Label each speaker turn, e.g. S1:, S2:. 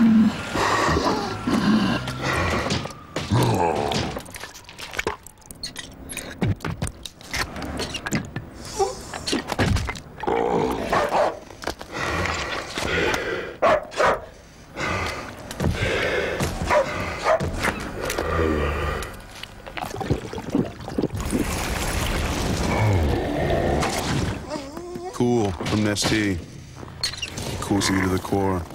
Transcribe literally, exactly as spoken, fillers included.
S1: Cool from Nestea. Cools you to the core.